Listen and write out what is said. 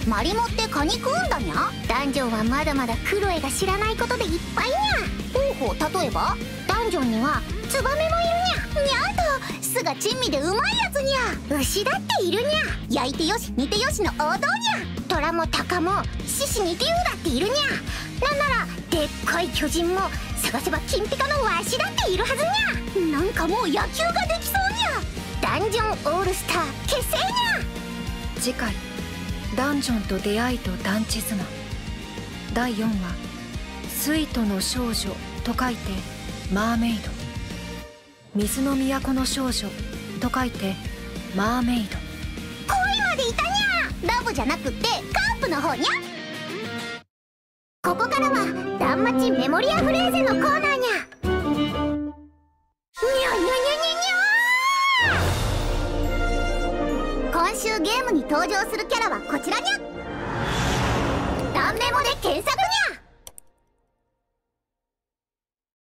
マリモってカニ食うんだにゃ。ダンジョンはまだまだクロエが知らないことでいっぱいにゃ。ほうほう、例えばダンジョンにはツバメもいるにゃ。にゃーと巣が珍味でうまいやつにゃ。牛だっているにゃ。焼いてよし煮てよしの王道にゃ。トラもタカも獅子に竜だっているにゃ。なんならでっかい巨人も探せば金ピカのワシだっているはずにゃ。なんかもう野球ができそうにゃ。ダンジョンオールスター結成にゃ。 次回ダンジョンと出会いと団地妻第4話水都の少女と書いてマーメイド、水の都の少女と書いてマーメイド。 恋までいたにゃ。ラブじゃなくってカープの方にゃ。ここからはダンマチメモリアフレーゼのコーナーにゃ。にゃにゃにゃにゃにゃ。今週ゲームに登場するキャラはこちらにゃ。ダンメモで検索にゃ。